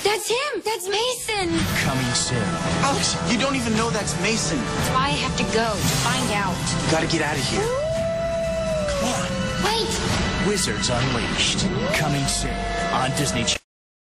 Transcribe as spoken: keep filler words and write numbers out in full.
That's him. That's Mason. Coming soon. Alex, you don't even know that's Mason. That's why I have to go to find out. You gotta get out of here. Come on. Wait. Wizards Unleashed. Coming soon on Disney Channel.